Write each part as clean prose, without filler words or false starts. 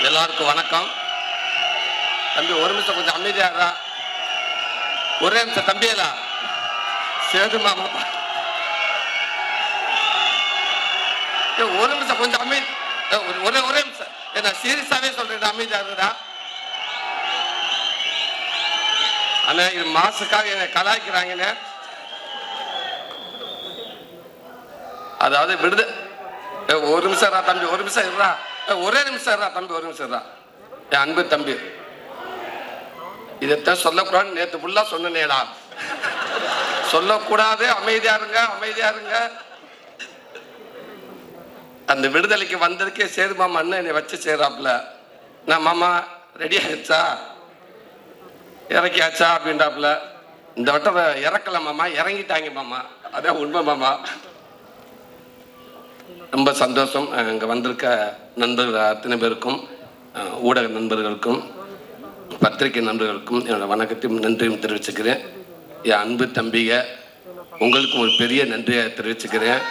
எல்லாருக்கும் வணக்கம். தம்பி ஒரு நிமிஷம் கொஞ்சம் அமைதியாரா. ஒரே நிமிஷம் தம்பியலா சேது மாமா ஒரு நிமிஷம் கொஞ்சம் அமைதி. ஒரே நிமிஷம் என்ன சீரியஸாவே சொல்றேன், அமைதியா இருக்குடா. ஆனா இது மாசுக்காக என்ன கலாய்க்கிறாங்கன்னு. அதாவது விடுது. ஒரு நிமிஷம் தம்பி, ஒரு நிமிஷம் இருடா. ஒரே நிமிஷம் இருடா தம்பி, ஒரு நிமிஷம் இருடா. என் அன்பு தம்பி, இதைத்தான் சொல்லக்கூடாது நேற்று ஃபுல்லா சொன்னேடா. சொல்லக்கூடாது, அமைதியா இருங்க, அமைதியா இருங்க. அந்த விடுதலைக்கு வந்ததுக்கே சேது மாமா அண்ணன் என்னை வச்சு செய்யறாப்புல. நான் மாமா ரெடி ஆயிடுச்சா, இறக்கியாச்சா அப்படின்றாப்புல. இந்த வட்டம் இறக்கல மாமா, இறங்கிட்டாங்க மாமா. அதான் உண்மை மாமா. ரொம்ப சந்தோஷம். இங்கே வந்திருக்க நண்பர்கள் அத்தனை பேருக்கும், ஊடக நண்பர்களுக்கும், பத்திரிகை நண்பர்களுக்கும் என்னோட வணக்கத்தையும் நன்றியும் தெரிவிச்சுக்கிறேன். என் அன்பு தம்பிக உங்களுக்கும் ஒரு பெரிய நன்றியை தெரிவிச்சுக்கிறேன்.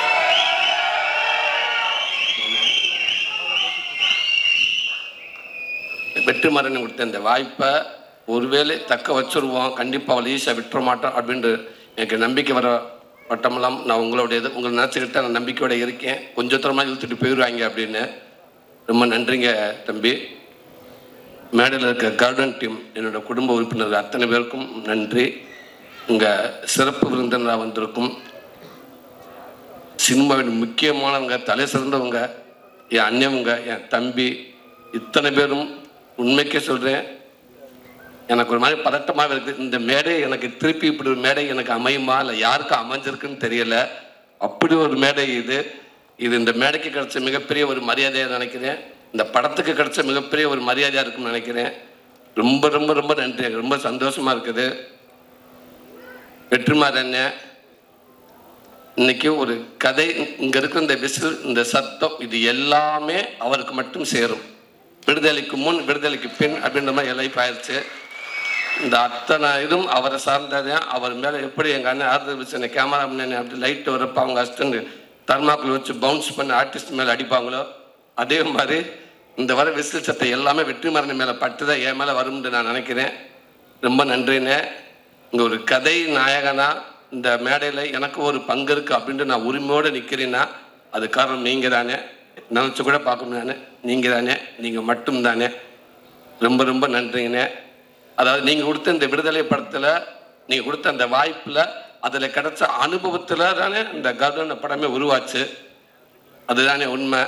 வெற்றிமாறன் கொடுத்த இந்த வாய்ப்பை ஒருவேளை தக்க வச்சுருவோம், கண்டிப்பாக அவளை ஈஸியாக விட்டுற மாட்டோம் அப்படின்ட்டு எனக்கு நம்பிக்கை வர வட்டமெல்லாம் நான் உங்களுடையது. உங்களை நினச்சிக்கிட்டு நான் நம்பிக்கையோட இருக்கேன். கொஞ்சம் தூரமாக இழுத்துட்டு போயிடுவாங்க அப்படின்னு. ரொம்ப நன்றிங்க தம்பி. மேடையில் இருக்க கார்டன் டீம், என்னோடய குடும்ப உறுப்பினர்கள் அத்தனை பேருக்கும் நன்றி. இங்கே சிறப்பு விருந்தினராக வந்திருக்கும் சினிமாவின் முக்கியமானவங்க, தலை சிறந்தவங்க, என் அண்ணவங்க, என் தம்பி, இத்தனை பேரும் உண்மைக்கே சொல்கிறேன், எனக்கு ஒரு மாதிரி பதட்டமாக இருக்குது. இந்த மேடை எனக்கு திருப்பி இப்படி ஒரு மேடை எனக்கு அமையுமா இல்லை யாருக்கு அமைஞ்சிருக்குன்னு தெரியல. அப்படி ஒரு மேடை இது. இந்த மேடைக்கு கிடைச்ச மிகப்பெரிய ஒரு மரியாதையாக நினைக்கிறேன். இந்த படத்துக்கு கிடைச்ச மிகப்பெரிய ஒரு மரியாதையாக இருக்குன்னு நினைக்கிறேன். ரொம்ப ரொம்ப ரொம்ப நன்றி. ரொம்ப சந்தோஷமாக இருக்குது. வெற்றிமாறன் இன்னைக்கு ஒரு கதை, இங்கே இருக்கிற இந்த விசில், இந்த சத்தம், இது எல்லாமே அவருக்கு மட்டும் சேரும். விடுதலைக்கு முன், விடுதலைக்கு பின் அப்படின்ற மாதிரி லைஃப் ஆயிடுச்சு. இந்த அத்தனை இதுவும் அவரை சார்ந்தது. அவர் மேலே எப்படி எங்கள் அண்ணன் ஆறுதல் வச்சு என்ன கேமரா முன்னே அப்படி லைட்டு வரப்போ அவங்க அசிஸ்டன்ட் தர்மாக்குள் வச்சு பவுன்ஸ் பண்ணி ஆர்டிஸ்ட் மேலே அடிப்பாங்களோ, அதே மாதிரி இந்த வர விசில் சத்தை எல்லாமே வெற்றிமாறன் மேலே பட்டு தான் என் மேலே வரும்னு நான் நினைக்கிறேன். ரொம்ப நன்றிண்ணே. இங்கே ஒரு கதை நாயகனா இந்த மேடையில் எனக்கு ஒரு பங்கு இருக்குது அப்படின்ட்டு நான் உரிமையோடு நிற்கிறேன்னா அது காரணம் நீங்கள் தானே. நினச்சி கூட பார்க்கணும் நானே, நீங்கள் தானே, நீங்கள் மட்டும் தானே. ரொம்ப ரொம்ப நன்றிங்கண்ணே. அதாவது நீங்கள் கொடுத்த இந்த விடுதலை படத்தில், நீங்கள் கொடுத்த அந்த வாய்ப்பில், அதில் கிடைச்ச அனுபவத்தில் தானே இந்த கார்டன் படமே உருவாச்சு. அதுதானே உண்மை.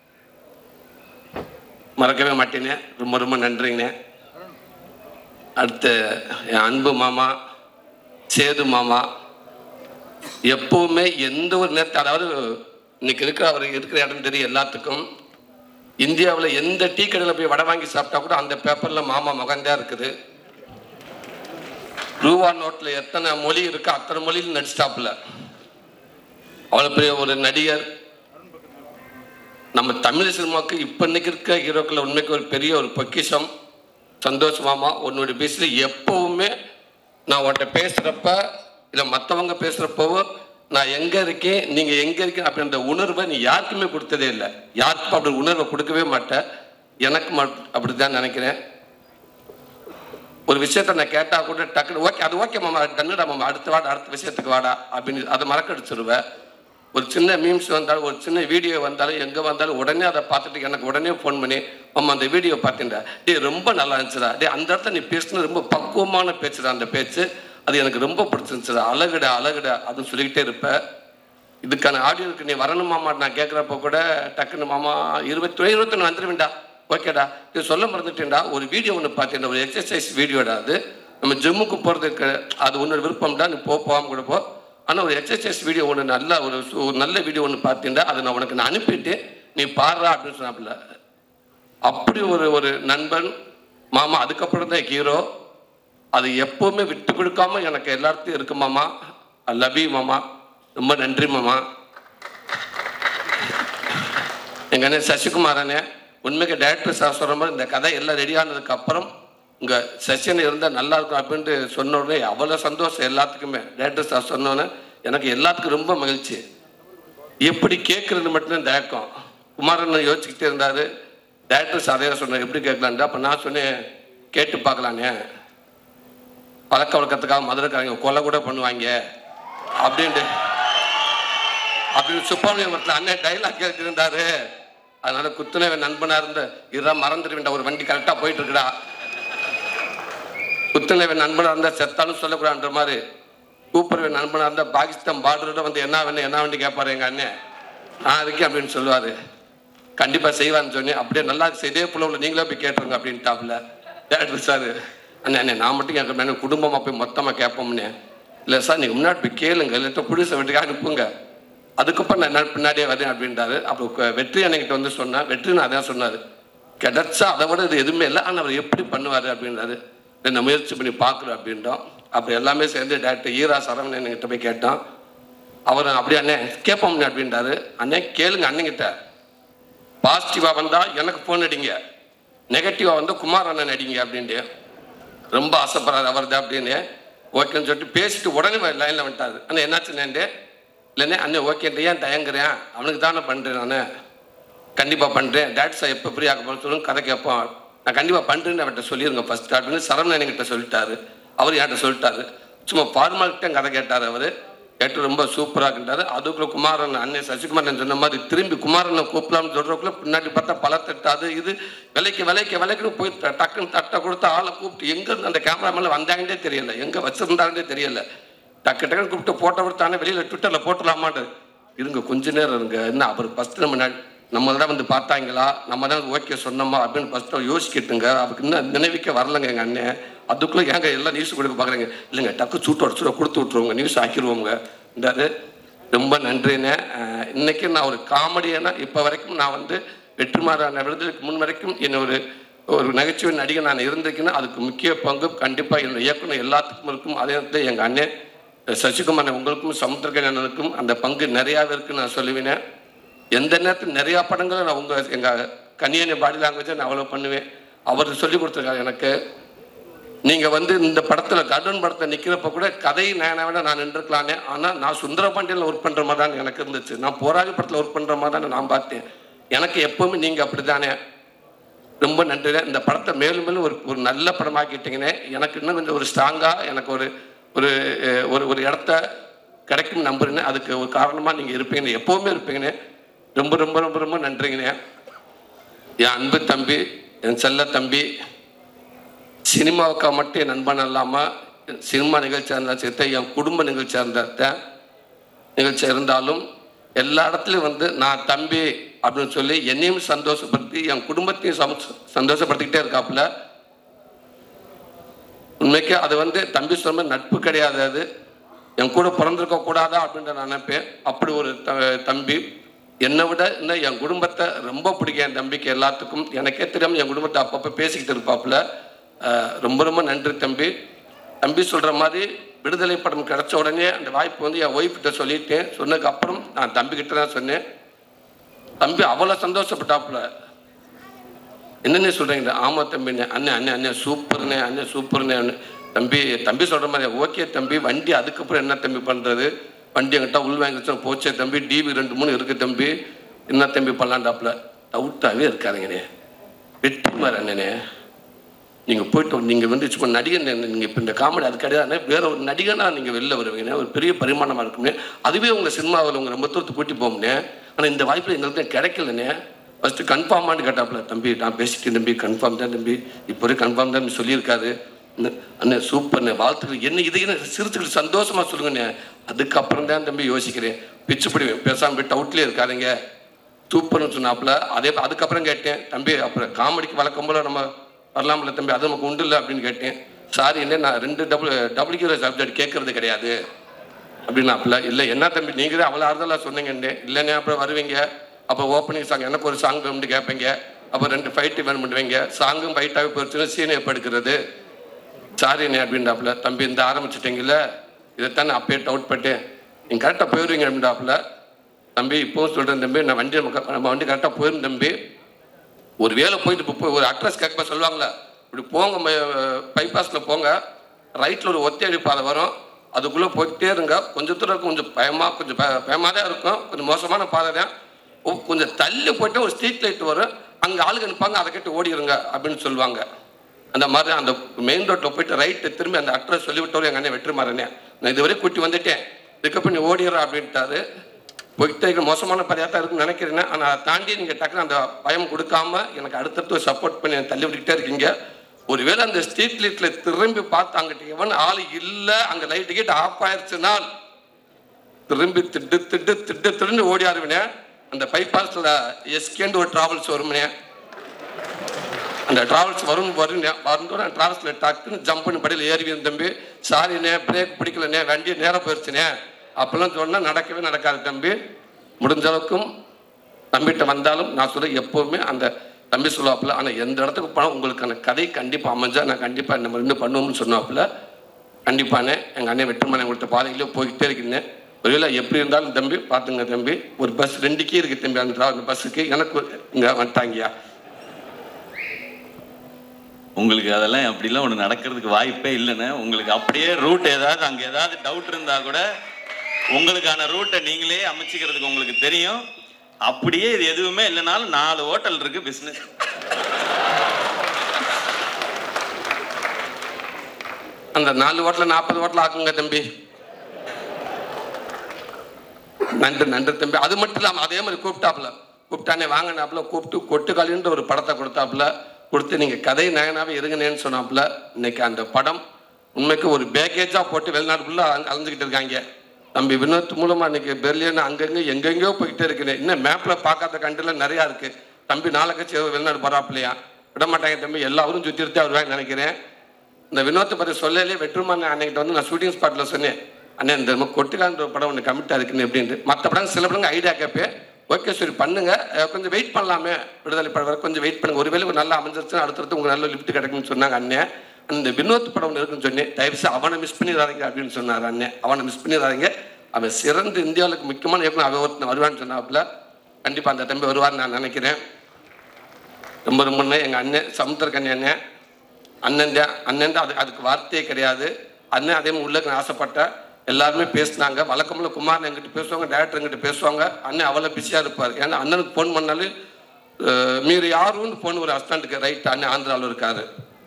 மறக்கவே மாட்டேனே. ரொம்ப ரொம்ப நன்றிங்கண்ணே. அடுத்து என் அன்பு மாமா சேது மாமா, எப்பவுமே எந்த ஒரு நேரத்தை, அதாவது இன்னைக்கு இருக்கிற அவர் இருக்கிற இடம் தெரியும் எல்லாத்துக்கும். இந்தியாவில் எந்த டீ கடையில் போய் வடை வாங்கி சாப்பிட்டா கூட அந்த பேப்பரில் மாமா முகந்தான் இருக்குது. ரூபா நோட்டில் எத்தனை மொழி இருக்கோ அத்தனை மொழியில் நடிச்சிட்டாப்புல. அவ்வளோ பெரிய ஒரு நடிகர். நம்ம தமிழ் சினிமாவுக்கு இப்போ இன்னைக்கு இருக்க ஹீரோக்கள் உண்மைக்கு ஒரு பெரிய ஒரு பொக்கிஷம். சந்தோஷ் மாமா, உன்னுடைய பேசில் எப்பவுமே நான் உன்கிட்ட பேசுகிறப்ப இல்லை மற்றவங்க பேசுகிறப்பவோ நான் எங்கே இருக்கேன், நீங்கள் எங்கே இருக்கேன் அப்படின்ற உணர்வை நீ யாருக்குமே கொடுத்ததே இல்லை. யாருக்கும் அப்படி உணர்வை கொடுக்கவே மாட்டேன். எனக்கு அப்படி தான் நினைக்கிறேன். ஒரு விஷயத்த நான் கேட்டால் கூட டக்குனு ஓகே, அது ஓகே மாமா, டன்னுடா மாமா, அடுத்த விஷயத்துக்கு வாடா அப்படின்னு அதை மறக்கடிச்சிருவேன். ஒரு சின்ன மீம்ஸ் வந்தாலும், ஒரு சின்ன வீடியோ வந்தாலும், எங்கே வந்தாலும் உடனே அதை பார்த்துட்டு எனக்கு உடனே ஃபோன் பண்ணி, மாமா அந்த வீடியோ பார்த்தீங்கடா, டே ரொம்ப நல்லா இருந்துச்சுடா, டே அந்த இடத்த நீ பேசுனது ரொம்ப பக்குவமான பேச்சுடா, அந்த பேச்சு அது எனக்கு ரொம்ப பிடிச்சிருந்துச்சுடா, அழகுடா அழகுடா அப்படின்னு சொல்லிக்கிட்டே இருப்பேன். இதுக்கான ஆடியோக்கு நீ வரணும் மாமா நான் கேட்குறப்ப கூட டக்குன்னு மாமா 21 வந்துடுவேன்டா, ஓகேடா, இது சொல்ல மறந்துட்டேன்டா, ஒரு வீடியோ ஒன்று பார்த்தேன்டா, ஒரு எக்ஸசைஸ் வீடியோடா, அது நம்ம ஜிம்முக்கு போகிறதுக்கு, அது ஒன்று விருப்பம்டா, நீ போகாமல் கூட போ, ஆனால் ஒரு எக்ஸசைஸ் வீடியோ ஒன்று நல்ல ஒரு நல்ல வீடியோ ஒன்று பார்த்தீங்கன்னா அதை நான் உனக்கு அனுப்பிட்டு நீ பாடுறா அப்படின்னு சொன்னாப்புல. அப்படி ஒரு நண்பன் மாமா. அதுக்கப்புறம் தான் ஹீரோ. அது எப்போவுமே விட்டு கொடுக்காம எனக்கு எல்லாத்தையும் இருக்கு மாமா. ஐ லவ் யூ மாமா. ரொம்ப நன்றி மாமா. எங்கள் அண்ணன் சசிகுமாரனே, உண்மைக்கு டைரக்டர் சார் சொல்கிற மாதிரி இந்த கதை எல்லாம் ரெடி ஆனதுக்கு அப்புறம் இங்கே செஷன் இருந்தால் நல்லா இருக்கும் அப்படின்ட்டு சொன்ன உடனே அவ்வளோ சந்தோஷம் எல்லாத்துக்குமே. டேரக்டர் சார் சொன்னோன்னே எனக்கு எல்லாத்துக்கும் ரொம்ப மகிழ்ச்சி. எப்படி கேட்குறது மட்டும்தான் தயக்கம். குமாரன் யோசிச்சுக்கிட்டே இருந்தார். டேரக்டர் சாரையாக சொன்னேன் எப்படி கேட்கலான்ட்டு. அப்போ நான் சொன்னேன் கேட்டு பார்க்கலானே, பழக்க வழக்கத்துக்காக மதுரைக்காரங்க கொலை கூட பண்ணுவாங்க அப்படின்னு சுப்பிரமணியபுரத்தில் அண்ணன் டைலாக் கேட்டுருந்தாரு. அதனால குத்துனவன் நண்பனாக இருந்த இதுதான் மறந்துடுவேன்டா, ஒரு வண்டி கரெக்டாக போயிட்டு இருக்குடா, குத்துனவன் நண்பனாக இருந்தால் செத்தாலும் சொல்லக்கூடாதுன்ற மாதிரி கூப்பிடுவேன் நண்பனாக இருந்தால் பாகிஸ்தான் பார்டரோட வந்து என்ன வேணும் கேட்பாரு எங்கள் அண்ணன். நான் இருக்கேன் அப்படின்னு சொல்லுவார். கண்டிப்பாக செய்வான்னு சொன்னேன். அப்படியே நல்லா இதே புள்ள நீங்களே போய் கேட்டுருங்க அப்படின்ட்டாப்புல டேரக்டர் சார். அண்ணே நான் மட்டும் கேட்குறேன், குடும்பமாக போய் மொத்தமாக கேட்போம்னே. இல்லை சார் நீங்கள் முன்னாடி போய் கேளுங்க, இல்லை புதுசை வீட்டுக்காக அனுப்புங்க, அதுக்கப்புறம் நான் என்ன பின்னாடியே வரேன் அப்படின்றாரு. அப்போ வெற்றி அன்னைக்கிட்ட வந்து சொன்னேன். வெற்றி நான் அதான் சொன்னார், கிடைச்சா அதை விட இது எதுவுமே இல்லை, ஆனால் அவர் எப்படி பண்ணுவார் அப்படின்றாரு. நான் முயற்சி பண்ணி பார்க்குறேன் அப்படின்றோம். அப்போ எல்லாமே சேர்ந்து டேரக்டர் ஈரா சரவணன் என்கிட்ட போய் கேட்டோம். அவர் அப்படியே அண்ணே கேட்போம்னே அப்படின்றாரு. அண்ணே கேளுங்க அண்ணங்கிட்ட, பாசிட்டிவாக வந்தால் எனக்கு ஃபோன் அடிங்க, நெகட்டிவாக வந்தால் குமார் அண்ணன் அடிங்க அப்படின்ட்டு. ரொம்ப ஆசைப்படுறாரு அவர் தான் அப்படின்னு. ஓகேன்னு சொல்லிட்டு பேசிட்டு உடனே லைனில் வந்துட்டாரு. அண்ணா என்னாச்சுன்னே, இல்லைண்ணே அண்ணே ஓகேன்ட்டு ஏன் தயங்குறேன், அவனுக்கு தானே பண்ணுறேன், நான் கண்டிப்பாக பண்ணுறேன், டேரக்டர் சார் எப்போ ஃப்ரீ ஆக போகணும் சொல்லுங்க, கதை கேட்போம், நான் கண்டிப்பாக பண்ணுறேன்னு அவர்கிட்ட சொல்லிடுங்க ஃபஸ்ட் அப்படின்னு சரவணன் என்கிட்ட சொல்லிட்டாரு. அவர் என்கிட்ட சொல்லிட்டாரு. சும்மா ஃபார்மாலிட்ட கதை கேட்டார். அவர் கேட்டு ரொம்ப சூப்பராக இருக்கின்றாரு. அதுக்குள்ளே குமாரன் அண்ணன் சசிகுமாரன் சொன்ன மாதிரி திரும்பி குமாரனை கூப்பிடலாம்னு சொல்கிறக்குள்ளே பின்னாடி பார்த்தா பழத்தட்டு அது இது விலைக்குன்னு போய் டக்குன்னு தட்டை கொடுத்து ஆளை கூப்பிட்டு எங்கேருந்து அந்த கேமரா மேலே வந்தாங்கன்னே தெரியல, எங்கே வச்சுருந்தாங்கன்னே தெரியல. டக்குன்னு கூப்பிட்டு போட்டோ கொடுத்தானே வெளியில் ட்விட்டரில் போட்டுடலாமான்னு. இருங்க கொஞ்ச நேரம் இருங்க, என்ன அவர் ஃபஸ்ட்டு நம்ம தான் வந்து பார்த்தாங்களா, நம்ம தான் ஓகே சொன்னோமா அப்படின்னு ஃபஸ்ட்டு யோசிக்கிட்டுங்க. அவருக்கு இன்னும் நினைவிக்க வரலைங்க எங்கள் அண்ணன். அதுக்குள்ளே ஏங்க எல்லாம் நியூஸ் கொடுக்க பார்க்குறேங்க. இல்லைங்க டக்கு சூட்டோட கொடுத்து விட்ருவோங்க, நியூஸ் ஆக்கிடுவோங்கன்றாரு. ரொம்ப நன்றிண்ணே. இன்றைக்கி நான் ஒரு காமெடியான இப்போ வரைக்கும் நான் வந்து வெற்றிமாறன் விருதுக்கு முன் வரைக்கும் என்ன ஒரு நகைச்சுவை நடிகை நான் இருந்திருக்கேன்னா அதுக்கு முக்கிய பங்கு கண்டிப்பாக என்னோட இயக்குனர் எல்லாத்துக்கும் இருக்கும். அதே நேரத்தில் எங்கள் அண்ணன் சசிகுமாரன் உங்களுக்கும் சமுத்திரகண்ணனுக்கும் அந்த பங்கு நிறையாவே இருக்குன்னு நான் சொல்லுவேன். எந்த நேரத்தில் நிறையா படங்களை நான் எங்கள் கன்னியனை பாடி லாங்குவேஜை நான் அவ்வளோ பண்ணுவேன். அவர் சொல்லி கொடுத்துருக்காரு எனக்கு. நீங்கள் வந்து இந்த படத்தில் கர்டன் படத்தை நிற்கிறப்ப கூட கதை விட நான் நின்றுக்கலானே, ஆனால் நான் சுந்தரபாண்டியில் ஒர்க் பண்ணுற மாதிரி தான் எனக்கு இருந்துச்சு, நான் போராளி படத்தில் ஒர்க் பண்ணுற மாதிரி தான் நான் பார்த்தேன். எனக்கு எப்போவுமே நீங்கள் அப்படி தானே. ரொம்ப நன்றி. இந்த படத்தை மேலும் மேலும் ஒரு நல்ல படமாக்கிட்டீங்கன்னே. எனக்கு இன்னும் கொஞ்சம் ஒரு ஸ்ட்ராங்காக எனக்கு ஒரு ஒரு இடத்த கிடைக்கும் நம்புறேன்னு. அதுக்கு ஒரு காரணமாக நீங்கள் இருப்பீங்கன்னு, எப்போவுமே இருப்பீங்கன்னே. ரொம்ப ரொம்ப ரொம்ப ரொம்ப நன்றிங்கண்ணே. என் அன்பு தம்பி, என் செல்ல தம்பி, சினிமாவுக்காக மட்டும் என் நண்பன் இல்லாமல் சினிமா நிகழ்ச்சியாக இருந்தாலும் சேர்த்த என் குடும்ப நிகழ்ச்சியாக நிகழ்ச்சியாக இருந்தாலும் எல்லா இடத்துலையும் வந்து நான் தம்பி அப்படின்னு சொல்லி என்னையும் சந்தோஷப்படுத்தி என் குடும்பத்தையும் சந்தோஷப்படுத்திக்கிட்டே இருக்காப்புல. உண்மைக்கு அது வந்து தம்பி சொல்ல நட்பு கிடையாது, அது என் கூட பிறந்திருக்க கூடாதா அப்படின்ற நான் நினைப்பேன். அப்படி ஒரு தம்பி. என்னை விட இன்னும் என் குடும்பத்தை ரொம்ப பிடிக்கும் என் தம்பிக்கு எல்லாத்துக்கும். எனக்கே தெரியாமல் என் குடும்பத்தை அப்பப்போ பேசிக்கிட்டு இருப்பாப்புல. ரொம்ப ரொம்ப நன்றி தம்பி. தம்பி சொல்கிற மாதிரி விடுதலை படம் கிடச்ச உடனே அந்த வாய்ப்பு வந்து என் ஒய்ஃப்கிட்ட சொல்லிட்டேன். சொன்னதுக்கப்புறம் நான் தம்பிக்கிட்ட தான் சொன்னேன். தம்பி அவ்வளோ சந்தோஷப்பட்டாப்புல. என்னென்ன சொல்கிறீங்க? ஆமாம் தம்பிண்ணே. அண்ணன் சூப்பர்ண்ணே, அண்ணன் சூப்பர்ண்ணே. தம்பி சொல்கிற மாதிரி ஓகே தம்பி, வண்டி அதுக்கப்புறம் என்ன தம்பி பண்ணுறது, வண்டி என்கிட்ட உள்வாங்கிச்சு போச்சே தம்பி, டிவி 2-3 இருக்குது தம்பி, என்ன தம்பி பண்ணலான்டாப்புல. டவுட்டாகவே இருக்காருங்கண்ணே. வெற்றிமாறன் அண்ணனே, நீங்கள் போய்ட்டு நீங்கள் வந்து சும்மா நடிகன், நீங்கள் இப்போ இந்த காமெடி அது கிடையாது, வேற ஒரு நடிகனாக நீங்கள் வெளில வருவீங்கண்ணே, ஒரு பெரிய பரிமாணமாக இருக்கும்னே. அதுவே உங்கள் சினிமாவில் உங்கள் ரொம்ப தூரத்து கூட்டி போகும்னே. ஆனால் இந்த வாய்ப்பில் எங்களுக்கு கிடைக்கலண்ணே. ஃபஸ்ட்டு கன்ஃபார்மானு கேட்டாப்புல. தம்பி நான் பேசிட்டேன் தம்பி, கன்ஃபார்ம் தான் தம்பி, இப்போ வரைக்கும் கன்ஃபார்ம் தான் சொல்லியிருக்காரு. அண்ணே சூப்பர்ண்ணே, வாழ்த்துக்கள். என்ன இது என்ன சிரிச்சுக்கிட்டு சந்தோஷமாக சொல்லுங்கண்ணே. அதுக்கப்புறம் தான் தம்பி யோசிக்கிறேன், பிச்சு பிடிவேன், பேசாமல் போய் டவுட்லேயே இருக்காருங்க, சூப்பர்னு சொன்னாப்புல. அதுக்கப்புறம் கேட்டேன், தம்பி அப்புறம் காமெடிக்கு வழக்கம் போல் நம்ம வரலாம்ல தம்பி, அது நமக்கு உண்டு இல்லை அப்படின்னு கேட்டேன். சாரி இல்லை, நான் 2 டபுள்யூ சப்ஜெக்ட் கேட்கறது கிடையாது அப்படின்னாப்புல. இல்லை என்ன தம்பி நீங்களே அவ்வளோ ஆறுதலாக சொன்னீங்கன்னே. இல்லைண்ணே அப்புறம் வருவீங்க, அப்போ ஓப்பனிங் சாங் எனக்கு ஒரு சாங் வேணும்னு கேட்பீங்க, அப்போ 2 ஃபைட்டு வேணும் பண்ணுவீங்க, சாங்கும் ஃபைட்டாகவே போயிடுச்சுன்னா சீனை எப்போ எடுக்கிறது, சாரிண்ணே அப்படின்றாப்புல. தம்பி இந்த ஆரம்பிச்சிட்டிங்கள, இதைத்தான் நான் அப்பயே டவுட் பட்டேன், நீங்கள் கரெக்டாக போயிடுவீங்க அப்படின்றாப்புல. தம்பி இப்போவும் சொல்கிறேன் தம்பி, நம்ம வண்டி கரெக்டாக போயிடும் தம்பி. ஒரு வேலை போயிட்டு இப்போ ஒரு அட்ரஸ் கேட்க சொல்லுவாங்களே, இப்படி போங்க பைபாஸில் போங்க, ரைட்டில் ஒரு ஒத்தையடி பாதை வரும், அதுக்குள்ளே போய்கிட்டே இருங்க. கொஞ்சம் தூரம் இருக்கும், கொஞ்சம் பயமாக தான் இருக்கும், கொஞ்சம் மோசமான பாதை தான். கொஞ்சம் தள்ளி போய்ட்டு ஒரு ஸ்ட்ரீட் லைட் வரும், அங்கே ஆளுங்க நிற்பாங்க, அதை கேட்டு ஓடிடுங்க அப்படின்னு சொல்லுவாங்க. அந்த மாதிரி அந்த மெயின் ரோட்டில் போயிட்டு ரைட்டு திரும்பி அந்த அட்ரஸ் சொல்லிவிட்டோம் எங்கள் அண்ணன் வெற்றிமாறனே, நான் இதுவரை கூட்டி வந்துட்டேன், இதுக்கப்புறம் நீ ஓடிடுற அப்படின்ட்டாரு. போயிட்டு மோசமான பரியாக தான் இருக்குன்னு நினைக்கிறேன். ஆனால் அதை தாண்டி நீங்கள் டக்குன்னு அந்த பயம் கொடுக்காம எனக்கு அடுத்தடுத்து சப்போர்ட் பண்ணி தள்ளி விட்டுக்கிட்டே இருக்கீங்க. ஒருவேளை அந்த ஸ்ட்ரீட் லைட்டில் திரும்பி பார்த்து அங்கிட்ட எவன் ஆள் இல்லை, அங்கே லைட்டு கிட்ட ஆஃப் ஆயிடுச்சுன்னா திரும்பி திட்டு திட்டு திட்டு திட்டு ஓடி ஆறுவினே. அந்த பைபாஸில் எஸ்கேண்டு ஒரு டிராவல்ஸ் வருமுனே, அந்த டிராவல்ஸ் வரும்போது டிராவல்ஸில் டக்குன்னு ஜம்ப் பண்ணி படியில் ஏறிவின் தம்பி, சாரிண்ணே பிரேக் பிடிக்கலண்ணே, வண்டி நேரம் போயிடுச்சுனே அப்பெல்லாம் சொன்னால் நடக்கவே நடக்காது தம்பி. முடிஞ்ச அளவுக்கும் தம்பிகிட்ட வந்தாலும் நான் சொல்ல எப்போவுமே அந்த தம்பி சொல்லுவாப்புல, ஆனால் எந்த இடத்துக்கு போனால் உங்களுக்கான கதை கண்டிப்பாக அமைஞ்சால் நான் கண்டிப்பாக நம்ம இன்னும் பண்ணுவோம்னு சொன்னாப்புல. கண்டிப்பானே எங்கள் அண்ணன் வெற்றிமாறன் உங்கள்கிட்ட பாதையிலே போய்கிட்டே இருக்கீங்க. ஒருவேளை எப்படி இருந்தாலும் தம்பி பார்த்துங்க தம்பி, ஒரு பஸ் 2 கீ இருக்குது தம்பி, அந்த பஸ்ஸுக்கு எனக்கு இங்கே வந்துட்டாங்கயா. உங்களுக்கு அதெல்லாம் அப்படிலாம் ஒன்று நடக்கிறதுக்கு வாய்ப்பே இல்லைன்னு. உங்களுக்கு அப்படியே ரூட் ஏதாவது அங்கே ஏதாவது டவுட் இருந்தால் கூட உங்களுக்கான ரூட்டை நீங்களே அமைச்சிக்கிறதுக்கு உங்களுக்கு தெரியும். அப்படியே இது எதுவுமே இல்லைனாலும் 4 ஹோட்டல் இருக்கு பிஸ்னஸ். அந்த 4 ஹோட்டலில் 40 ஹோட்டல் ஆக்குங்க தம்பி. நன்றி நன்றி தம்பி. அது மட்டும் இல்லாமல் அதே மாதிரி கூப்பிட்டானே வாங்கினாப்புல, கூப்பிட்டு கொட்டுக்காலின்ற ஒரு படத்தை கொடுத்தாப்புல, கொடுத்து நீங்கள் கதை நயனாவே இருங்கன்னு சொன்னாப்புல. இன்னைக்கு அந்த படம் உண்மைக்கு ஒரு பேக்கேஜாக போட்டு வெளிநாடு ஃபுல்லாக அலைஞ்சிக்கிட்டு இருக்காங்க. தம்பி வினோத் மூலமாக இன்னைக்கு பெர்லின் அங்கங்கே எங்கெங்கேயோ போய்கிட்டே இருக்குன்னு. இன்னும் மேப்பில் பார்க்காத கண்ட்ரியில் நிறையா இருக்குது. தம்பி நாளை கட்சி வெளிநாடு போகிறாப்புலையா, விட மாட்டாங்க தம்பி, எல்லாரும் சுற்றிட்டு வருவாங்கன்னு நினைக்கிறேன். இந்த வினோத்தை பற்றி சொல்லலே வெற்றிமாறன் அன்னைக்கிட்ட வந்து நான் ஷூட்டிங் ஸ்பாட்டில் சொன்னேன், அண்ணே இந்த கொட்டுக்கான்ற படம் ஒன்று கமிட்டாக இருக்குன்னு எப்படின்ட்டு. மற்ற படம் சில படங்க ஐடியா கேட்பேன், ஓகே சரி பண்ணுங்க, கொஞ்சம் வெயிட் பண்ணலாமே, விடுதலை படம் வர கொஞ்சம் வெயிட் பண்ணுங்க, ஒருவேளை ஒரு நல்லா அமைஞ்சிருச்சுன்னா அடுத்தடுத்து உங்களுக்கு நல்ல லிஃப்ட் கிடைக்குன்னு சொன்னாங்க அண்ணன். அந்த வினோத் படம் ஒன்று இருக்குன்னு சொன்னேன், தயவுசு அவனை மிஸ் பண்ணிடாதீங்க அப்படின்னு சொன்னார் அண்ணன். அவனை மிஸ் பண்ணிடாதீங்க, அவன் சிறந்து இந்தியாவுக்கு முக்கியமான இயக்குனர், அவன் ஒருத்தன் வருவான்னு சொன்னாப்புல. கண்டிப்பாக அந்த தம்பி வருவார்னு நான் நினைக்கிறேன். ரொம்ப ரொம்ப எங்கள் அண்ணன் சமுத்திரக்கண்ணி அண்ணன் தான் அதுக்கு வார்த்தையே கிடையாது. அண்ணன் அதே மாதிரி உள்ளக்கு ஆசைப்பட்டேன். எல்லாருமே பேசினாங்க. வழக்கமுள்ள குமார் எங்கிட்ட பேசுவாங்க, டேரக்டர் எங்கிட்ட பேசுவாங்க. அண்ணன் அவ்வளோ பிஸியாக இருப்பார். ஏன்னா அண்ணனுக்கு ஃபோன் பண்ணாலும் மீறி யாருன்னு ஃபோன் ஒரு அசிஸ்டண்ட்டுக்கு ரைட் அண்ணன் ஆந்திராவில் இருக்காரு,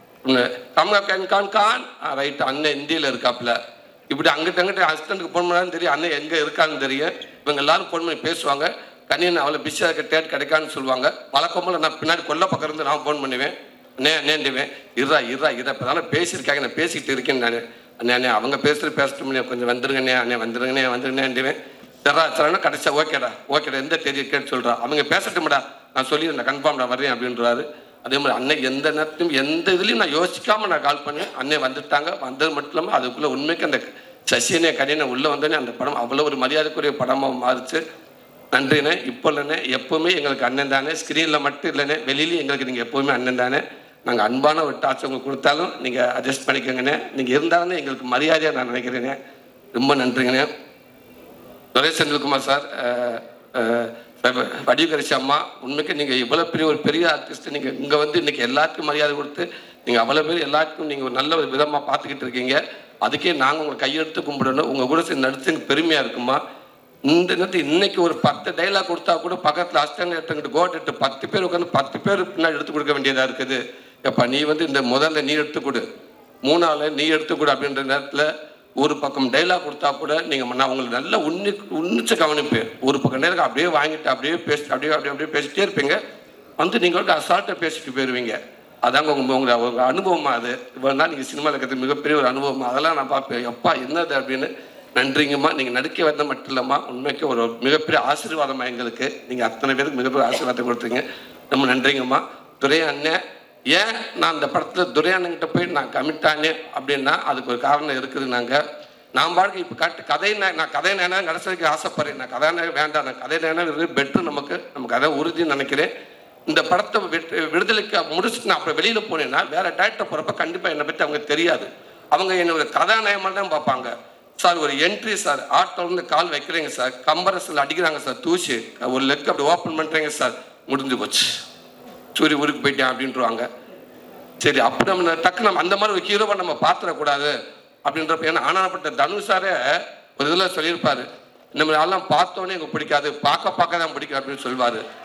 கான் ரைட் அண்ணன் இந்தியில் இருக்காப்புல. இப்படி அங்கிட்ட அசிஸ்டண்ட்டுக்கு ஃபோன் பண்ணாலும் தெரியும், அண்ணன் எங்கே இருக்கான்னு தெரியும். இவங்க எல்லாரும் ஃபோன் பண்ணி பேசுவாங்க. கண்ணியன் அவ்வளோ பிஸியாக இருக்க டேட் கிடைக்கான்னு சொல்லுவாங்க. வழக்கமுள்ள நான் பின்னாடி கொல்ல பக்கம் இருந்து நான் ஃபோன் பண்ணுவேன், அண்ணேண்டுவேன் இருறா இப்போ தானே பேசியிருக்காங்க, நான் பேசிக்கிட்டு இருக்கேன் நான். அண்ணே அவங்க பேசிட்டு கொஞ்சம் வந்துருங்கண்ணே, அண்ணே வந்துருங்கண்ணேண்டுவேன். சரினா கடைசியா ஓகேடா எந்த தேதியை கேட்டு சொல்கிறா, அவங்க பேசட்டும்டா, நான் சொல்லிடுறேன் கன்ஃபார்ம்டா வரேன் அப்படின்றாரு. அதே மாதிரி அண்ணன் எந்த நேரத்தையும் எந்த இதுலையும் நான் யோசிக்காமல் நான் கால் பண்ணேன். அண்ணன் வந்துட்டாங்க. வந்தது மட்டும் இல்லாமல் அதுக்குள்ளே உண்மைக்கு அந்த சசியனே கனியனை உள்ளே வந்தோடனே அந்த படம் அவ்வளோ ஒரு மரியாதைக்குரிய படமாக மாறிச்சு. நன்றிண்ணே. இப்போ இல்லைண்ணே, எப்போவுமே எங்களுக்கு அண்ணன் தானே, ஸ்க்ரீனில் மட்டும் இல்லைண்ணே, வெளியிலையும் எங்களுக்கு நீங்கள் எப்போவுமே அண்ணன் தானே. நாங்கள் அன்பான ஒரு டார்ச் உங்களுக்கு கொடுத்தாலும் நீங்கள் அட்ஜஸ்ட் பண்ணிக்கோங்கண்ணே. நீங்கள் இருந்தாலும் எங்களுக்கு மரியாதையாக நான் நினைக்கிறேனே. ரொம்ப நன்றிங்கண்ணே. துரை செந்தில்குமார் சார், வடிவகரிசி அம்மா, உண்மைக்கு நீங்கள் இவ்வளோ ஒரு பெரிய ஆர்டிஸ்ட், நீங்கள் இங்கே வந்து இன்றைக்கி எல்லாத்துக்கும் மரியாதை கொடுத்து நீங்கள் அவ்வளோ பேர் எல்லாத்துக்கும் நீங்கள் ஒரு நல்ல ஒரு விதமாக பார்த்துக்கிட்டு இருக்கீங்க. அதுக்கே நாங்கள் உங்களை கையெடுத்து கும்பிடணும். உங்கள் கூட சேர்ந்து நடிச்சு எனக்கு பெருமையாக இருக்குமா. இந்த நேரத்தில் இன்னைக்கு ஒரு 10 டைலாக் கொடுத்தா கூட பக்கத்தில் அஸ்டாண்ட் எடுத்துக்கிட்டு கோட்டு 10 பேர் உட்காந்து 10 பேர் பின்னாடி எடுத்து கொடுக்க வேண்டியதாக இருக்குது. எப்பா நீ வந்து இந்த முதல்ல நீ எடுத்துக்கொடு, 3ஆள் நீ எடுத்துக்கொடு அப்படின்ற நேரத்தில் ஒரு பக்கம் டைலாக் கொடுத்தா கூட நீங்கள் நான் உங்களுக்கு நல்லா உன்னிச்சு கவனிப்பேன். ஒரு பக்கம் டைலாக் அப்படியே வாங்கிட்டு அப்படியே பேசிட்டு அப்படியே பேசிட்டே இருப்பீங்க. வந்து நீங்கள் வந்து அசால்ட்டாக பேசிட்டு போயிடுவீங்க. அதாங்க உங்கள் அனுபவமாக. அது இவ்வளோ நாள் நீங்கள் சினிமாவில் இருக்கிறது மிகப்பெரிய ஒரு அனுபவமாக. அதெல்லாம் நான் பார்ப்பேன், எப்பா என்னது அப்படின்னு. நன்றிங்கம்மா. நீங்கள் நடிக்க வந்த மட்டும் இல்லைம்மா, உண்மைக்கு ஒரு மிகப்பெரிய ஆசீர்வாதமாக எங்களுக்கு. நீங்கள் அத்தனை பேருக்கு மிகப்பெரிய ஆசீர்வாதத்தை கொடுத்தீங்க. ரொம்ப நன்றிங்கம்மா. துரை அண்ணன், ஏன் நான் அந்த படத்தில் துரை அண்ணன்கிட்ட போய் நான் கமிட்டானே அப்படின்னா அதுக்கு ஒரு காரணம் இருக்குது. நான் பாட்டுக்கு இப்போ கதை நான் கதை நேனா நடிச்சதுக்கு ஆசைப்படுறேன். நான் கதை வேண்டாம், நான் கதை நேனா பெட்ரு நமக்கு கதை உறுதின்னு நினைக்கிறேன். இந்த படத்தை விடுதலைக்கு முடிச்சுட்டு நான் அப்புறம் வெளியில் போனேன்னா வேறு டேரக்டர் போகிறப்ப கண்டிப்பாக என்னை பற்றி அவங்க தெரியாது. அவங்க என்னோட கதாநாயகமாக தான் பார்ப்பாங்க. சார் ஒரு என்ட்ரி சார், ஆட்டோலேருந்து கால் வைக்கிறீங்க சார், கம்பரஸில் அடிக்கிறாங்க சார், தூசி ஒரு லெக் அப்படி ஓப்பன் பண்ணுறீங்க சார், முடிஞ்சு போச்சு, சூரிய ஊருக்கு போயிட்டேன் அப்படின்ட்டுருவாங்க. சரி அப்படி நம்ம டக்கு நம்ம அந்த மாதிரி ஒரு ஹீரோவை நம்ம பார்த்துடக்கூடாது அப்படின்றப்ப. ஏன்னா ஆனாப்பட்ட தனுஷாரே ஒரு இதில் சொல்லியிருப்பார், இந்த மாதிரி ஆள்லாம் பார்த்தோன்னே எனக்கு பிடிக்காது, பார்க்க தான் பிடிக்கும் அப்படின்னு சொல்லுவார்.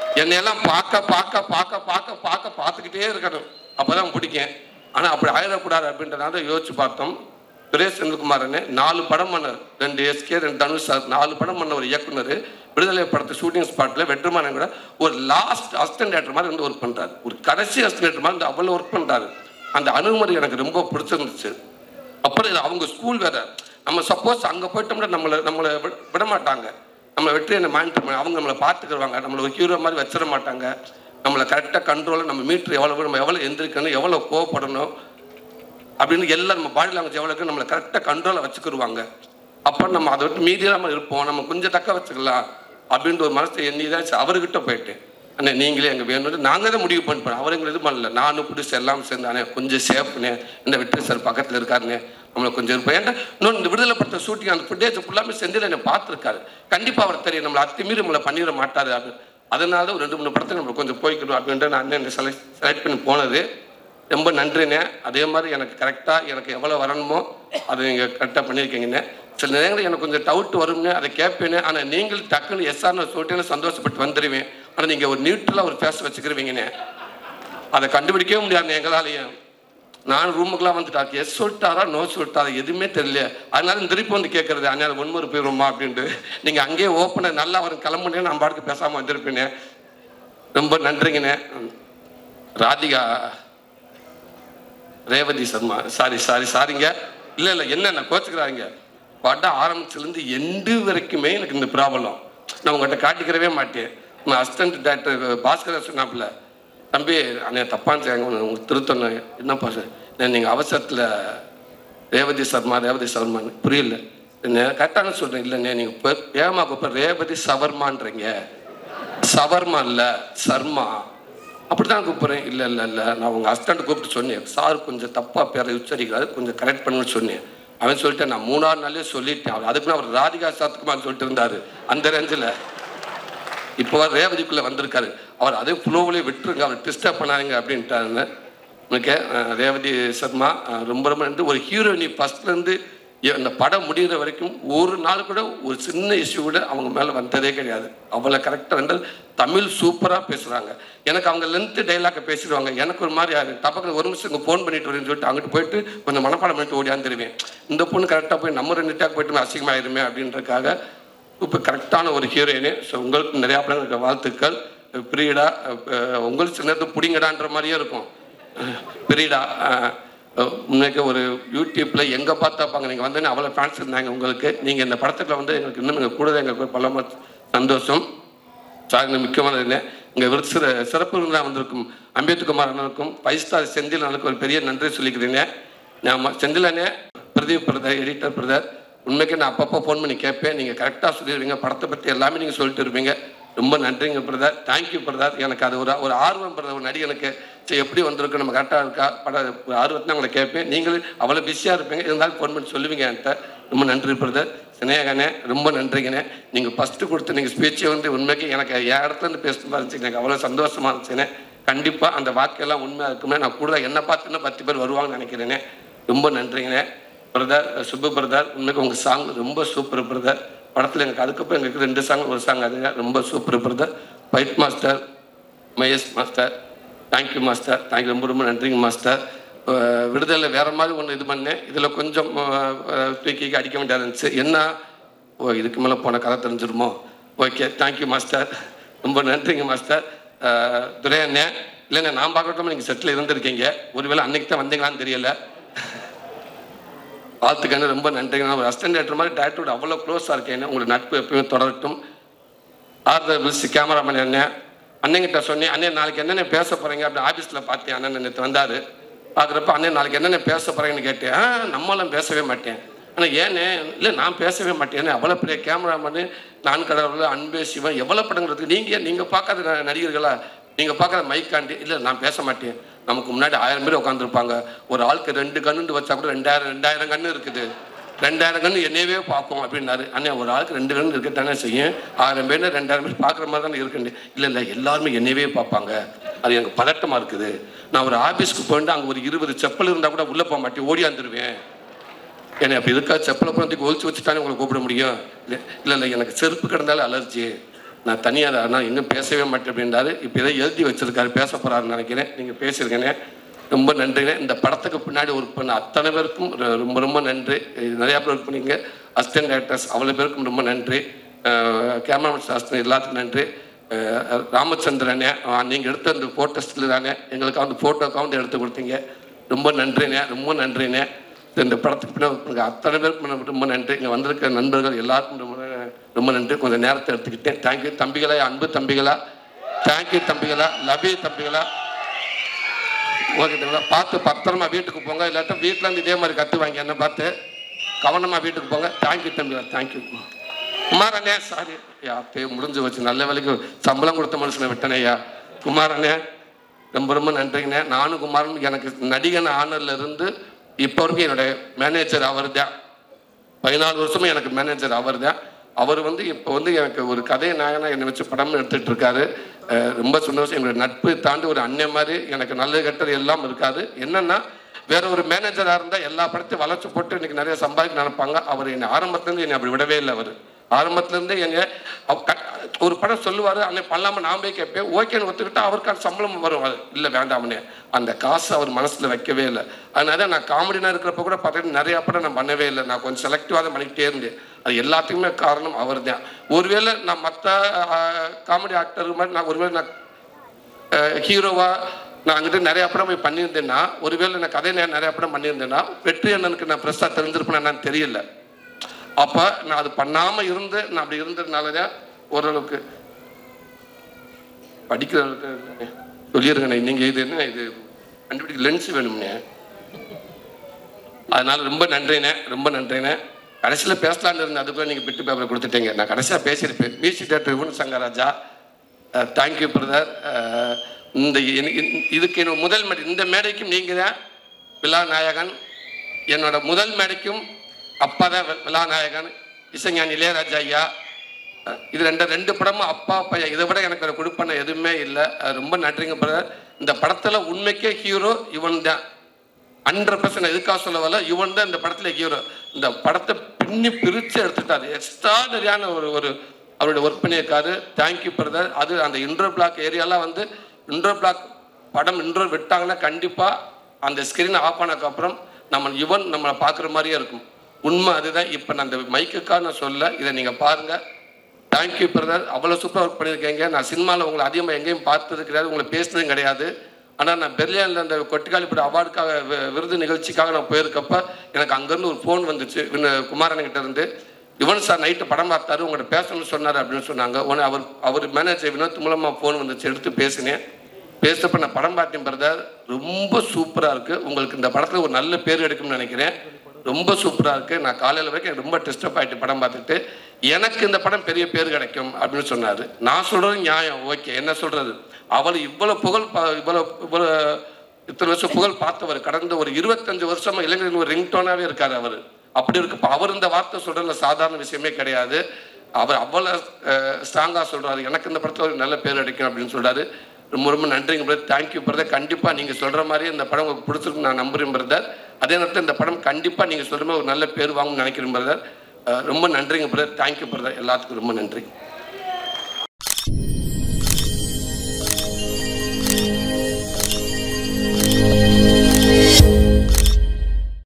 என்னையெல்லாம் பார்த்துக்கிட்டே இருக்கணும், அப்போதான் பிடிக்கும். ஆனால் அப்படி ஆயிடக்கூடாது அப்படின்றனால யோசிச்சு பார்த்தோம். சுரேஷ் செந்தில்குமார்னு 4 படம் பண்ணார், 2 SK 2 தனுஷ் சார், 4 படம் பண்ண ஒரு இயக்குனர். விடுதலை படத்தை ஷூட்டிங் ஸ்பாட்டில் வெற்றிமாறன் கூட ஒரு லாஸ்ட் அசிஸ்டன்ட் டேரக்டர் மாதிரி வந்து ஒர்க் பண்ணுறாரு, ஒரு கடைசி அசிஸ்டன்ட் டேரக்டர் மாதிரி வந்து அவ்வளோ ஒர்க் பண்ணுறாரு. அந்த அணுகுமுறை எனக்கு ரொம்ப பிடிச்சிருந்துச்சு. அப்புறம் இது அவங்க ஸ்கூல் வேறு, நம்ம சப்போஸ் அங்கே போயிட்டோம்னா நம்மளை விட மாட்டாங்க, நம்மளை வெற்றி மானிட்டர் அவங்க நம்மளை பார்த்துக்குருவாங்க, நம்மளை ஒரு ஹீரோ மாதிரி வச்சிட மாட்டாங்க. நம்மளை கரெக்டாக கண்ட்ரோலில் நம்ம மீட்ரு நம்ம எவ்வளோ எந்திரிக்கணும், எவ்வளோ கோவப்படணும் அப்படின்னு எல்லாம் நம்ம பாடி லாங்குவேஜ் எவ்வளோ இருக்கு நம்மளை கரெக்டாக கண்ட்ரோலை வச்சுக்கிடுவாங்க. அப்போ நம்ம அதை விட்டு மீதியாமல் இருப்போம், நம்ம கொஞ்சம் தக்க வச்சுக்கலாம் அப்படின்ற ஒரு மனசை எண்ணி தான் அவர்கிட்ட போயிட்டு, அண்ணே நீங்களே எங்கள் வேணும்னு நாங்கள் தான் முடிவு பண்ணிப்போம். அவர் எங்களை இது பண்ணல, நானும் பிடிச்சி எல்லாம் சேர்ந்தானே கொஞ்சம் சேஃப்னே, இந்த வெற்றி சார் பக்கத்தில் இருக்காருனே, நம்மளை கொஞ்சம் இருப்போம். ஏன்னா இன்னொன்று இந்த விடுதலை படத்தை ஷூட்டிங் அந்த ஃபுட்டேஜ் ஃபுல்லாமே செந்தில் என்னை பார்த்துருக்காரு. கண்டிப்பாக அவர் தெரியும் நம்மளை அத்துமீறி நம்மளை பண்ணிட மாட்டார் அப்படின்னு. அதனால ஒரு 2-3 படத்துக்கு நம்ம கொஞ்சம் போய்க்கணும் அப்படின்ட்டு நான் அண்ணன் செலக்ட் பண்ணி போனது. ரொம்ப நன்றிண்ணே. அதே மாதிரி எனக்கு கரெக்டாக எனக்கு எவ்வளோ வரணுமோ அதை நீங்கள் கரெக்டாக பண்ணியிருக்கீங்கண்ணே. சில நேரங்களில் எனக்கு கொஞ்சம் டவுட் வரும்னு அதை கேட்பேன்னு, ஆனால் நீங்கள் டக்குன்னு எஸ்ஆர்னு சொல்லிட்டு சந்தோஷப்பட்டு வந்துடுவேன். ஆனால் நீங்கள் ஒரு நியூட்ரலாக ஒரு ஃபேஸ் வச்சுக்கிருவீங்கண்ணே, அதை கண்டுபிடிக்கவே முடியாது எங்களாலேயும். நான் ரூமுக்கெலாம் வந்துட்டாரு, எஸ் சொல்லிட்டாரா நோ சொல்லிட்டாரா எதுவுமே தெரியல. அதனால திருப்பி வந்து கேட்கறது, அண்ணா ஒன்முறை போயிடுமா அப்படின்ட்டு. நீங்கள் அங்கேயே ஓப்பனை நல்லா அவர் கிளம்புனே நான் பாட்டுக்கு பேசாமல் வந்திருப்பேனே. ரொம்ப நன்றிங்கண்ணே. ராதிகா ரேவதி சர்மா சாரிங்க, இல்லை என்னென்ன கோச்சுக்கிறாங்க. படம் ஆரம்பிச்சிலேருந்து எண்டு வரைக்குமே எனக்கு இந்த ப்ராப்ளம் நான் உங்கள்கிட்ட காட்டிக்கிறவே மாட்டேன். நான் அசிஸ்டன்ட் டேரக்டர் பாஸ்கர் சொன்னாப்புல, தம்பி அண்ணே தப்பான்னு செய்யாங்க உங்களுக்கு திருத்தணும். என்னப்பா சார் நீங்கள் அவசரத்தில் ரேவதி சர்மான்னு புரியல, என்ன கரெக்டான சொல்கிறேன். இல்லைண்ணே நீங்கள் இப்போ ஏமா இப்போ ரேவதி சவர்மான்றீங்க, சவர்மா இல்லை சர்மா அப்படி தான் கூப்பிட்றேன். இல்லை நான் உங்கள் அசிஸ்டண்ட் கூப்பிட்டு சொன்னேன், சார் கொஞ்சம் தப்பாக பேரை உச்சரிக்கிறாரு, கொஞ்சம் கரெக்ட் பண்ணுன்னு சொன்னேன். அவன் சொல்லிட்டேன், நான் 3ஆவது நாளே சொல்லிட்டேன். அதுக்குன்னு அவர் ராதிகா சரத்குமார் சொல்லிட்டு இருந்தார் அந்த ரேஞ்சில். இப்போ ரேவதிக்குள்ளே வந்திருக்காரு, அவர் அதே ஃப்ளோவிலே விட்டுருங்க, அவர் டிஸ்டர்ப் பண்ணாருங்க அப்படின்ட்டாருன்னு. ஓகே ரேவதி சர்மா ரொம்ப நன்றி. ஒரு ஹீரோயினி ஃபஸ்ட்லேருந்து அந்த படம் முடிகிற வரைக்கும் ஒரு நாள் கூட ஒரு சின்ன இஷ்யூ கூட அவங்க மேலே வந்ததே கிடையாது. அவளை கரெக்டாக வந்து தமிழ் சூப்பராக பேசுகிறாங்க. எனக்கு அவங்க லென்த்து டைலாக்கை பேசிடுவாங்க, எனக்கு ஒரு மாதிரி ஆகும். டப்பக்கு ஒரு நிமிஷம் இங்கே ஃபோன் பண்ணிட்டு வரேன்னு சொல்லிட்டு அங்கிட்டு போயிட்டு கொஞ்சம் மனப்பாடம் பண்ணிட்டு ஓடியாந்துருவேன். இந்த பொண்ணு கரெக்டாக போய் நம்ம 2 டேக் போய்ட்டு அசிங்கமாயிருமே அப்படின்றக்காக இப்போ கரெக்டான ஒரு ஹீரோயினு. ஸோ உங்களுக்கு நிறையா படம் இருக்க வாழ்த்துக்கள். பிரியடா உங்களுக்கு சில நேரத்தில் பிடிங்கடான்ற மாதிரியே இருக்கும். பிரியடா முன்னே ஒரு யூடியூப்பில் எங்கே பார்த்தாப்பாங்க நீங்கள் வந்தோன்னே அவ்வளோ ஃபேன்ஸ் இருந்தாங்க உங்களுக்கு. நீங்கள் இந்த படத்துக்குள்ள வந்து எங்களுக்கு இன்னும் எங்கள் கூட எங்களுக்கு பல சந்தோஷம். சார் முக்கியமானது இல்லை, இங்கே சிறப்பு விருந்தாக வந்திருக்கும் அம்பேத்குமார் அண்ணனுக்கும் 5 ஸ்டார் செந்தில் அண்ணனுக்கு ஒரு பெரிய நன்றி சொல்லிக்கிறீங்க. நான் செந்தில் அண்ணே, பிரதீப் பிரதர், எடிட்டர் பிரதர், உண்மைக்கு நான் அப்பப்போ ஃபோன் பண்ணி கேட்பேன், நீங்கள் கரெக்டாக சொல்லிடுவீங்க, படத்தை பற்றி எல்லாமே நீங்கள் சொல்லிட்டு இருப்பீங்க. ரொம்ப நன்றிங்க பிரதர், தேங்க்யூ பிரதர். எனக்கு அது ஒரு ஆர்வம் பிரதர், ஒரு நடிகனுக்கு சரி எப்படி வந்திருக்கு, நம்ம கரெக்டாக இருக்கா படம் ஆர்வத்தை உங்களை கேட்பேன். நீங்களும் அவ்வளோ பிஸியாக இருப்பீங்க, இருந்தாலும் ஃபோன் பண்ணி சொல்லுவீங்க என்கிட்ட. ரொம்ப நன்றி பிரதர். சினேகனே ரொம்ப நன்றிங்கண்ணே. நீங்கள் ஃபஸ்ட்டு கொடுத்து நீங்கள் ஸ்பீச்சை வந்து உண்மைக்கு எனக்கு என் இடத்துலேருந்து பேசுகிறதா இருந்துச்சு, எனக்கு அவ்வளோ சந்தோஷமாக இருந்துச்சுண்ணே. கண்டிப்பாக அந்த வாக்கெல்லாம் உண்மையாக இருக்குமே. நான் கூட என்னை பார்த்துன்னா 10 பேர் வருவாங்கன்னு நினைக்கிறேனே. ரொம்ப நன்றிங்கண்ணே. பிரதர் சுப்பு பிரதர், உண்மைக்கு உங்கள் சாங் ரொம்ப சூப்பர் பிரதர். படத்தில் எனக்கு அதுக்கப்புறம் எங்களுக்கு 2 சாங், ஒரு சாங் அதுங்க ரொம்ப super brother. Fight master Mahesh master, thank you master, thank you, ரொம்ப நன்றிங்க மாஸ்டர். விடுதலை வேறு மாதிரி ஒன்று இது பண்ணேன், இதில் கொஞ்சம் தூக்கி அடிக்க வேண்டியதாக இருந்துச்சு. என்ன இதுக்கு மேலே போன கதை தெரிஞ்சிருமோ. ஓகே தேங்க்யூ மாஸ்டர், ரொம்ப நன்றிங்க மாஸ்டர். துரை அண்ணே, இல்லைண்ணே நான் பார்க்கட்டும் நீங்கள் செட்டில் இருந்திருக்கீங்க, ஒருவேளை அன்னைக்கு தான் வந்தீங்களான்னு தெரியல. வாழ்த்துக்கண்ணே, ரொம்ப நன்றிங்க. நான் ஒரு அசிஸ்டன்ட் டேரக்டர் மாதிரி டேரக்டரோட அவ்வளோ க்ளோஸாக இருக்கேன். உங்களுக்கு நட்பு எப்பயுமே தொடரட்டும். ஆர்டர் பில்ஸ் கேமராமேன் அண்ணன் அண்ணங்கிட்ட சொன்னேன், அண்ணன் நாளைக்கு என்னென்ன பேச போகிறீங்க அப்படி ஆஃபீஸில் பார்த்தேன். அண்ணன் நேற்று வந்தார், பார்க்குறப்ப அண்ணன் நாளைக்கு என்னென்ன பேச போகிறீங்கன்னு கேட்டேன். நம்மளாம் பேசவே மாட்டேன். ஆனால் ஏன்னு இல்லை நான் பேசவே மாட்டேன், அவ்வளோ பெரிய கேமராமேனு, நான் கடவுள், அன்பே சிவன், எவ்வளோ படங்கிறதுக்கு நீங்கள் பார்க்காத நடிகர்களா, நீங்கள் பார்க்காத மைக்காண்டி, இல்லை நான் பேச மாட்டேன். நமக்கு முன்னாடி 1000 பேர் உட்காந்துருப்பாங்க, ஒரு ஆளுக்கு 2 கண்ணுன்னு வச்சா கூட 2000 கண்ணு இருக்குது, 2000 கண்ணு என்னையவே பார்ப்போம் அப்படின்னாரு. அண்ணே ஒரு ஆளுக்கு 2 கண்ணு இருக்கத்தானே செய்யும், 1000 பேர் 2000 பேர் பார்க்குற மாதிரி தானே இருக்குன்னு. இல்லை எல்லாருமே என்னையவே பார்ப்பாங்க, அது எனக்கு பதட்டமாக இருக்குது. நான் ஒரு ஆஃபீஸ்க்கு போயிட்டு அங்கே ஒரு 20 செப்பல் இருந்தால் கூட உள்ளே போக மாட்டேன், ஓடியாந்துருவேன். ஏன்னா அப்போ இதுக்காக செப்பலை போகிறதுக்கு ஒழிச்சு வச்சுட்டானே உங்களை கூப்பிட முடியும். இல்லை எனக்கு செருப்பு கிடந்தாலும் அலர்ஜி, நான் தனியாக தான் ஆனால் இன்னும் பேசவே மாட்டேன் அப்படின்றாரு. இப்போ இதை எழுதி வச்சிருக்காரு, பேச போகிறாருன்னு நினைக்கிறேன். நீங்கள் பேசியிருக்கேனே, ரொம்ப நன்றிங்க. இந்த படத்துக்கு பின்னாடி ஒர்க் பண்ண அத்தனை பேருக்கும் ரொம்ப ரொம்ப நன்றி. நிறையா பேர் ஒர்க் பண்ணிங்க, அசிஸ்டன்ட் டேரக்டர்ஸ் அவ்வளோ பேருக்கும் ரொம்ப நன்றி. கேமராமேன் சாஸ்திரம் எல்லாத்துக்கும் நன்றி. ராமச்சந்திரனே, நீங்கள் எடுத்த அந்த ஃபோட்டோ ஸ்டில் தானே எங்களுக்கு அந்த ஃபோட்டோக்காக வந்து எடுத்து கொடுத்தீங்க, ரொம்ப நன்றிண்ணே, ரொம்ப நன்றிண்ணே. இந்த படத்துக்கு பின்னாடி அத்தனை பேருக்கு ரொம்ப நன்றி. இங்கே வந்திருக்க நண்பர்கள் எல்லாருக்கும் ரொம்ப ரொம்ப நன்றி. கொஞ்சம் நேரத்தை எடுத்துக்கிட்டேன். தேங்க்யூ தம்பிகளா, அன்பு தம்பிகளா, தேங்க்யூ தம்பிகளா, லபி தம்பிகளா. ஓகே தம்பிகளா, பார்த்து பத்திரமா வீட்டுக்கு போங்க. இல்லாட்டா வீட்டில் இருந்து இதே மாதிரி கற்று வாங்கி என்ன பார்த்து கவனமாக வீட்டுக்கு போங்க. தேங்க்யூ தம்பிகளா, தேங்க்யூ. குமாரண்ணே, சாரி ஐயா, முடிஞ்சு வச்சு நல்ல வேலைக்கு சம்பளம் கொடுத்த மனுஷனை விட்டனே ஐயா. குமாரண்ணே, ரொம்ப ரொம்ப நன்றிங்கண்ணே. நானும் குமாரன் எனக்கு நடிகன் ஆனர்ல இருந்து இப்போ வரைக்கும் என்னுடைய மேனேஜர் அவர் தான். 14 வருஷமும் எனக்கு மேனேஜர் அவர் தான். அவர் வந்து இப்போ வந்து எனக்கு ஒரு கதை நாயகனா என்னை வச்சு படம் எடுத்துகிட்டு இருக்காரு. ரொம்ப சந்தோஷம். என்னுடைய நட்பு தாண்டி ஒரு அண்ணன் மாதிரி எனக்கு நல்ல கெட்டது எல்லாம் இருக்காது. என்னென்னா வேற ஒரு மேனேஜராக இருந்தால் எல்லா படத்தையும் வளர்ச்சி போட்டு இன்றைக்கி நிறைய சம்பாதிக்க நினைப்பாங்க. அவர் என்னை ஆரம்பத்துலேருந்து என்னை அப்படி விடவே இல்லை. அவர் ஆரம்பத்துலேருந்து என்னை ஒரு படம் சொல்லுவார், அன்னைக்கு பண்ணலாமல் நான் போய் கேட்பேன். ஓகேன்னு ஒத்துக்கிட்டா அவருக்கான சம்பளம் வரும். அது இல்லை வேண்டாம்னே, அந்த காசு அவர் மனசில் வைக்கவே இல்லை. அதனால நான் காமெடினா இருக்கிறப்ப கூட பார்த்துட்டு நிறையா படம் நான் பண்ணவே இல்லை. நான் கொஞ்சம் செலக்டிவாக தான் பண்ணிக்கிட்டே இருந்தேன். அது எல்லாத்துக்குமே காரணம் அவர் தான். ஒருவேளை நான் மற்ற காமெடி ஆக்டர் மாதிரி நான் ஒருவேளை நான் ஹீரோவாக நான் அங்கிட்ட நிறையா படம் போய் பண்ணியிருந்தேன்னா, ஒருவேளை நான் கதை நிறையா படம் பண்ணியிருந்தேன்னா வெற்றி அண்ணனுக்கு நான் ப்ரெஸ்ஸாக தெரிஞ்சிருப்பேன் என்னன்னு தெரியல. அப்போ நான் அது பண்ணாமல் இருந்து நான் அப்படி இருந்ததுனால தான் ஓரளவுக்கு படிக்கிறவங்களுக்கு சொல்லிடுங்கண்ணே. நீங்கள் இது என்ன இது கண்டுபிடிக்க லென்ஸ் வேணும்னே. அதனால ரொம்ப நன்றிண்ணே, ரொம்ப நன்றிண்ணே. கடைசியில் பேசலான்னு இருந்தேன், அதுக்குள்ளே நீங்கள் பிட்டு பேப்பரை கொடுத்துட்டீங்க. நான் கடைசியாக பேசியிருப்பேன். Music director Yuvan Shankar Raja, thank you brother. இந்த இதுக்கு என்னோட முதல் மேடை, இந்த மேடைக்கும் நீங்கள் தான் விழாநாயகன். என்னோட முதல் மேடைக்கும் அப்பா தான் விழாநாயகன். இசைஞானி இளையராஜா ஐயா. இது ரெண்டு படமும் அப்பா பையா. இதை விட எனக்கு ஒரு கொடுப்பண்ண எதுவுமே இல்லை. ரொம்ப நன்றிங்க பிரதர். இந்த படத்தில் உண்மைக்கே ஹீரோ யுவன் தான். 100% எதுக்காக சொல்ல வரல, யுவன் தான் இந்த படத்தில் ஹீரோ. இந்த படத்தை பின்னி பிரித்து எடுத்துட்டாரு. எக்ஸ்ட்ராடரியான ஒரு அவருடைய ஒர்க் பண்ணியிருக்காரு. Thank you brother. அது அந்த இன்ட்ரோ பிளாக் ஏரியாலாம் வந்து இன்ட்ரோ பிளாக் படம் இன்ட்ரோ விட்டாங்கன்னா கண்டிப்பாக அந்த ஸ்க்ரீனை ஆஃப் ஆனதுக்கப்புறம் நம்ம யுவன் நம்மளை பார்க்குற மாதிரியே இருக்கும். உண்மை அதுதான். இப்போ நான் அந்த மைக்குக்காக நான் சொல்ல, இதை நீங்கள் பாருங்கள். Thank you brother. அவ்வளோ சூப்பராக ஒர்க் பண்ணியிருக்கீங்க. நான் சினிமாவில் உங்களை அதிகமாக எங்கேயும் பார்த்தது கிடையாது, உங்களை பேசினதும் கிடையாது. ஆனால் நான் பெர்லினில் அந்த கொட்டிக்காலிப்பட அவார்டுக்காக விருது நிகழ்ச்சிக்காக நான் போயிருக்கப்ப எனக்கு அங்கேருந்து ஒரு ஃபோன் வந்துச்சு குமாரன்கிட்ட இருந்து. யுவன் சார் நைட்டு படம் பார்த்தாரு, உங்கள்கிட்ட பேசணும்னு சொன்னார் அப்படின்னு சொன்னாங்க. உடனே அவர் மேனேஜர் வினோத் மூலமாக ஃபோன் வந்துச்சு, எடுத்து பேசினேன். பேசுகிறப்ப நான் படம் பார்த்தேன் பிரதர், ரொம்ப சூப்பராக இருக்குது. உங்களுக்கு இந்த படத்தில் ஒரு நல்ல பேர் எடுக்கும்னு நினைக்கிறேன். ரொம்ப சூப்பராக இருக்குது. நான் காலையில் வரைக்கும் எனக்கு ரொம்ப டிஸ்டர்ப் ஆகிட்டு படம் பார்த்துட்டு, எனக்கு இந்த படம் பெரிய பேர் கிடைக்கும் அப்படின்னு சொன்னார். நான் சொல்கிறது நியாயம், ஓகே. என்ன சொல்கிறது, அவர் இவ்வளோ புகழ் இத்தனை வருஷம் புகழ் பார்த்தவர். கடந்த ஒரு 25 வருஷமாக இளைஞர்கள் ஒரு ரிங்டோனாகவே இருக்கார் அவர். அப்படி இருக்கப்போ அவர் இந்த வார்த்தை சொல்கிறதுல சாதாரண விஷயமே கிடையாது. அவர் அவ்வளோ ஸ்ட்ராங்காக சொல்கிறாரு, எனக்கு இந்த படத்தில் ஒரு நல்ல பேர் கிடைக்கும் அப்படின்னு சொல்கிறாரு. ரொம்ப ரொம்ப நன்றிங்க பிரதர். Thank you brother. கண்டிப்பாக நீங்கள் சொல்கிற மாதிரி இந்த படம் உங்களுக்கு பிடிச்சிருக்கு நான் நம்புகிறேன் பிரதர். அதே நேரத்தில் இந்த படம் கண்டிப்பாக நீங்கள் சொல்கிற மாதிரி ஒரு நல்ல பேர் வாங்கணும்னு நினைக்கிறேன் பிரதர். ரொம்ப நன்றிங்க பிரதர். Thank you brother. எல்லாத்துக்கும் ரொம்ப நன்றி.